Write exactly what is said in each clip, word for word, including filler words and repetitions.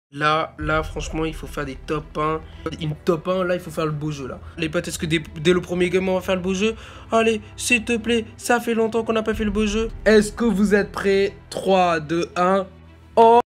Là, là, franchement, il faut faire des top un. Une top un, là, il faut faire le beau jeu, là. Les potes, est-ce que dès, dès le premier game, on va faire le beau jeu? Allez, s'il te plaît, ça fait longtemps qu'on n'a pas fait le beau jeu. Est-ce que vous êtes prêts? Trois, deux, un. Oh!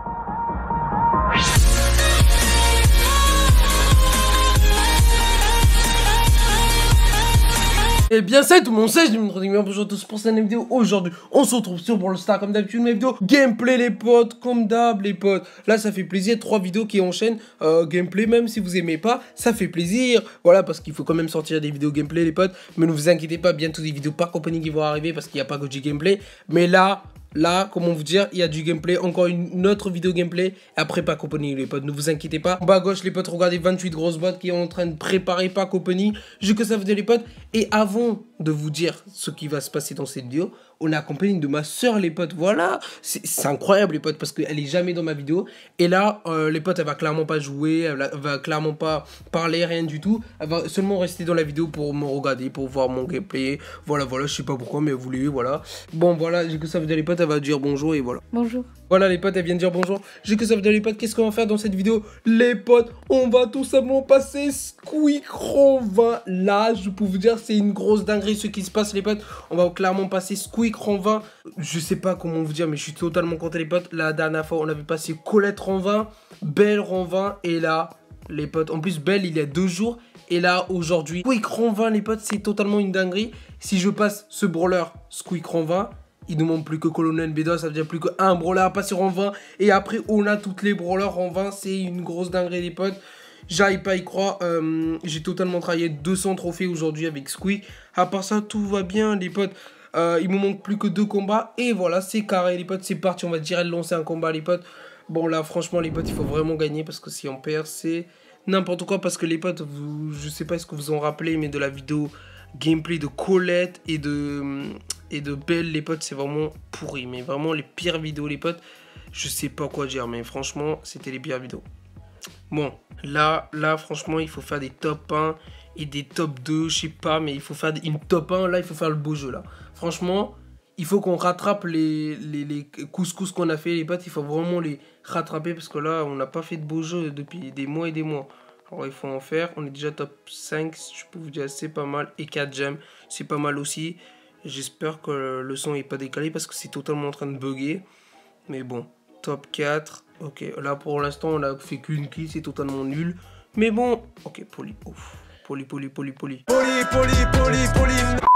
Et bien salut tout le monde, c'est Jimmy, bonjour à tous pour cette vidéo. Aujourd'hui, on se retrouve sur Brawl Stars comme d'habitude, mes vidéos gameplay les potes, comme d'hab les potes. Là ça fait plaisir, trois vidéos qui enchaînent, euh, gameplay même si vous aimez pas, ça fait plaisir. Voilà, parce qu'il faut quand même sortir des vidéos gameplay les potes. Mais ne vous inquiétez pas, bientôt des vidéos par compagnie qui vont arriver parce qu'il n'y a pas que du gameplay. Mais là... Là, comment vous dire, il y a du gameplay, encore une autre vidéo gameplay, après Pack Opening les potes, ne vous inquiétez pas. En bas à gauche les potes, regardez vingt-huit grosses boîtes qui sont en train de préparer Pack Opening, je que ça veut dire les potes. Et avant de vous dire ce qui va se passer dans cette vidéo, on est accompagné de ma soeur les potes, voilà. C'est incroyable les potes parce qu'elle est jamais dans ma vidéo. Et là, euh, les potes, elle va clairement pas jouer, elle va, elle va clairement pas parler, rien du tout. Elle va seulement rester dans la vidéo pour me regarder, pour voir mon gameplay. Voilà, voilà, je sais pas pourquoi, mais vous voulez, voilà. Bon, voilà, j'ai que ça veut dire les potes, elle va dire bonjour et voilà. Bonjour. Voilà les potes, elle vient de dire bonjour. J'ai que ça veut dire les potes, qu'est-ce qu'on va faire dans cette vidéo? Les potes, on va tout simplement passer Squeak Rang vingt. Là, je peux vous dire, c'est une grosse dinguerie ce qui se passe les potes. On va clairement passer Squeak Rang vingt. Je sais pas comment vous dire, mais je suis totalement content les potes. La dernière fois, on avait passé Colette Rang vingt, Belle Rang vingt. Et là, les potes, en plus Belle, il y a deux jours. Et là, aujourd'hui, Squeak Rang vingt les potes, c'est totalement une dinguerie. Si je passe ce brawler Squeak Rang vingt, il ne manque plus que Colonel Bédos, ça veut dire plus qu'un brawler à passer en vingt. Et après, on a toutes les brawlers en vingt. C'est une grosse dinguerie, les potes. J'arrive pas à y croire. Euh, J'ai totalement travaillé deux cents trophées aujourd'hui avec Squeak. À part ça, tout va bien, les potes. Euh, il me manque plus que deux combats. Et voilà, c'est carré, les potes. C'est parti. On va direct lancer un combat, les potes. Bon, là, franchement, les potes, il faut vraiment gagner. Parce que si on perd, c'est n'importe quoi. Parce que les potes, vous, je sais pas ce que vous en rappelez, mais de la vidéo gameplay de Colette et de... et de Belle les potes, c'est vraiment pourri, mais vraiment les pires vidéos les potes, je sais pas quoi dire, mais franchement c'était les pires vidéos. Bon, là là franchement il faut faire des top un et des top deux, je sais pas, mais il faut faire une top un, là il faut faire le beau jeu là. Franchement il faut qu'on rattrape les, les, les couscous qu'on a fait les potes, il faut vraiment les rattraper parce que là on n'a pas fait de beau jeu depuis des mois et des mois. Alors il faut en faire, on est déjà top cinq, je peux vous dire c'est pas mal, et quatre gemmes, c'est pas mal aussi. J'espère que le son est pas décalé parce que c'est totalement en train de bugger. Mais bon, top quatre, ok, là pour l'instant on a fait qu'une kill, c'est totalement nul. Mais bon, ok, poli, ouf, poli, poli, poli, poli. Poli, poli, poli, poli.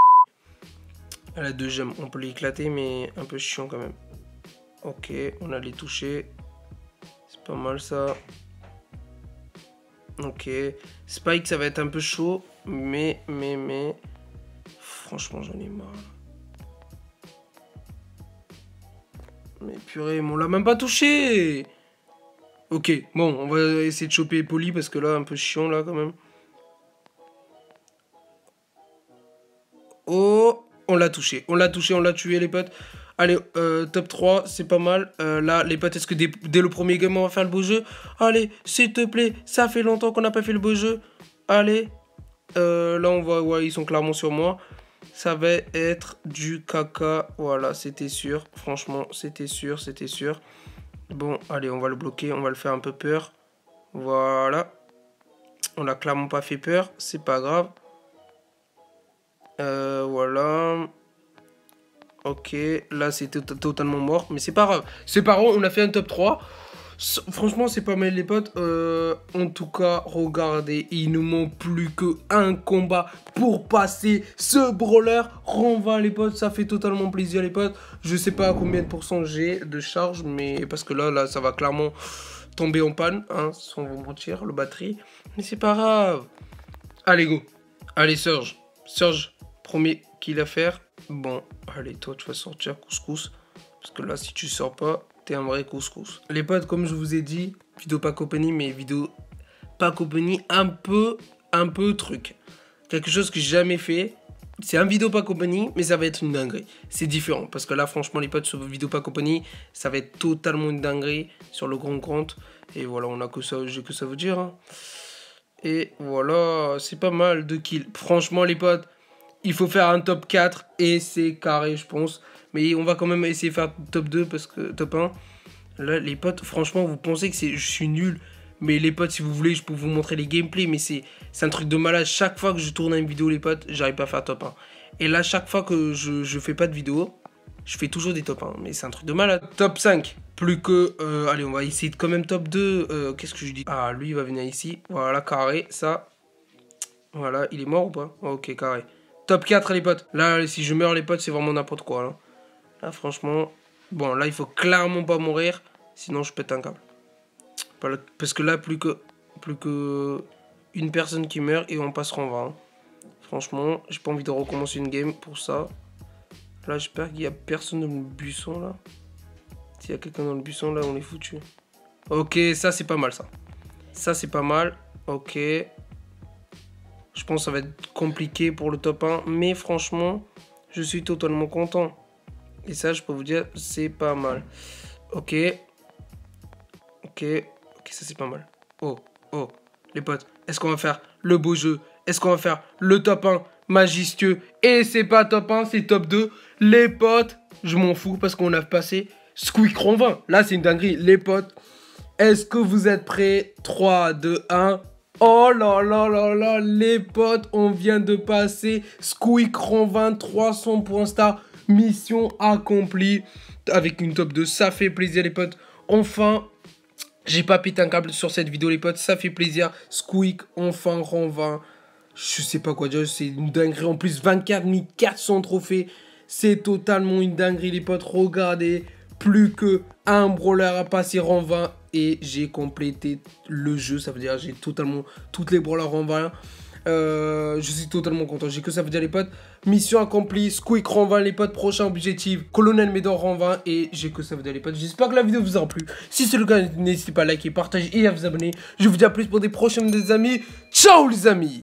Elle a deux gemmes, on peut l'éclater mais un peu chiant quand même. Ok, on a les touchés, c'est pas mal ça. Ok, Spike ça va être un peu chaud, mais, mais, mais, franchement j'en ai marre. Mais purée, mais on l'a même pas touché. Ok, bon, on va essayer de choper Poli parce que là, un peu chiant là quand même. Oh, on l'a touché, on l'a touché, on l'a tué les potes. Allez, euh, top trois, c'est pas mal. Euh, là, les potes, est-ce que dès, dès le premier game, on va faire le beau jeu? Allez, s'il te plaît, ça fait longtemps qu'on n'a pas fait le beau jeu. Allez. Euh, là, on voit, ouais, ils sont clairement sur moi. Ça va être du caca. Voilà, c'était sûr. Franchement, c'était sûr, c'était sûr. Bon, allez, on va le bloquer. On va le faire un peu peur. Voilà. On n'a clairement pas fait peur. C'est pas grave. Euh, voilà. Ok, là c'était totalement mort, mais c'est pas grave. C'est pas grave, on a fait un top trois. Franchement, c'est pas mal les potes. Euh, en tout cas, regardez, il nous manque plus qu'un combat pour passer ce brawler. Rang vingt les potes, ça fait totalement plaisir les potes. Je sais pas à combien de pourcents j'ai de charge, mais parce que là, là, ça va clairement tomber en panne, hein, sans vous mentir, le batterie. Mais c'est pas grave. Allez, go. Allez, Surge. Surge, premier kill à faire. Bon, allez, toi, tu vas sortir couscous. Parce que là, si tu sors pas, t'es un vrai couscous. Les potes, comme je vous ai dit, vidéo Pack Opening, mais vidéo Pack Opening un peu, un peu truc. Quelque chose que j'ai jamais fait. C'est un vidéo Pack Opening, mais ça va être une dinguerie. C'est différent. Parce que là, franchement, les potes, sur vidéo Pack Opening, ça va être totalement une dinguerie sur le grand compte. Et voilà, on a que ça, j'ai que ça vous dire. Hein. Et voilà, c'est pas mal de kills. Franchement, les potes, il faut faire un top quatre et c'est carré, je pense. Mais on va quand même essayer de faire top deux parce que top un. Là, les potes, franchement, vous pensez que c'est, je suis nul. Mais les potes, si vous voulez, je peux vous montrer les gameplays. Mais c'est un truc de malade. Chaque fois que je tourne une vidéo, les potes, j'arrive pas à faire top un. Et là, chaque fois que je, je fais pas de vidéo, je fais toujours des top un. Mais c'est un truc de malade. Top cinq. Plus que... Euh, allez, on va essayer de quand même top deux. Euh, Qu'est-ce que je dis? Ah, lui, il va venir ici. Voilà, carré. Ça. Voilà, il est mort ou pas? Ok, carré. Top quatre, les potes. Là, si je meurs, les potes, c'est vraiment n'importe quoi. Là. là, franchement... Bon, là, il faut clairement pas mourir. Sinon, je pète un câble. Parce que là, plus que, plus que une personne qui meurt et on passera en vingt. Franchement, j'ai pas envie de recommencer une game pour ça. Là, j'espère qu'il y a personne dans le buisson, là. S'il y a quelqu'un dans le buisson, là, on est foutu. Ok, ça, c'est pas mal, ça. Ça, c'est pas mal. Ok. Je pense que ça va être compliqué pour le top un. Mais franchement, je suis totalement content. Et ça, je peux vous dire, c'est pas mal. Ok. Ok. Ok, ça, c'est pas mal. Oh, oh. Les potes, est-ce qu'on va faire le beau jeu? Est-ce qu'on va faire le top un majestueux? Et c'est pas top un, c'est top deux. Les potes, je m'en fous parce qu'on a passé Squeak vingt. Là, c'est une dinguerie. Les potes, est-ce que vous êtes prêts? trois, deux, un. Oh là là là là, les potes, on vient de passer Squeak vingt, trois cents points star. Mission accomplie avec une top deux. Ça fait plaisir, les potes. Enfin, j'ai pas pété un câble sur cette vidéo, les potes. Ça fait plaisir. Squeak, enfin, rang vingt. Je sais pas quoi dire. C'est une dinguerie. En plus, vingt-quatre mille quatre cents trophées. C'est totalement une dinguerie, les potes. Regardez. Plus que un brawler à passer rang vingt. Et j'ai complété le jeu. Ça veut dire j'ai totalement toutes les brawlers rang vingt. Euh, je suis totalement content. J'ai que ça veut dire, les potes. Mission accomplie. Squeak rang vingt, les potes. Prochain objectif, Colonel Médor rang vingt. Et j'ai que ça veut dire, les potes. J'espère que la vidéo vous aura plu. Si c'est le cas, n'hésitez pas à liker, partager et à vous abonner. Je vous dis à plus pour des prochaines, des amis. Ciao, les amis.